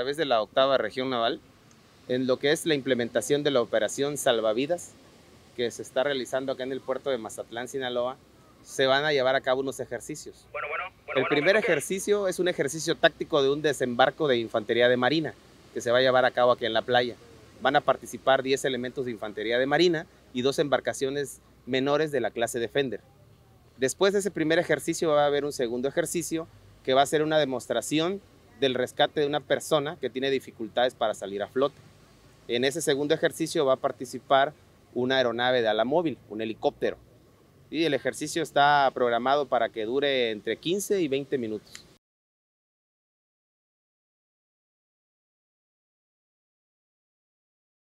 través de la 8ª Región Naval en lo que es la implementación de la operación Salvavidas que se está realizando acá en el puerto de Mazatlán, Sinaloa. Se van a llevar a cabo unos ejercicios. El primer ejercicio es un ejercicio táctico de un desembarco de infantería de marina que se va a llevar a cabo aquí en la playa. Van a participar 10 elementos de infantería de marina y 2 embarcaciones menores de la clase Defender. Después de ese primer ejercicio va a haber un segundo ejercicio que va a ser una demostración del rescate de una persona que tiene dificultades para salir a flote. En ese segundo ejercicio va a participar una aeronave de ala móvil, un helicóptero. Y el ejercicio está programado para que dure entre 15 y 20 minutos.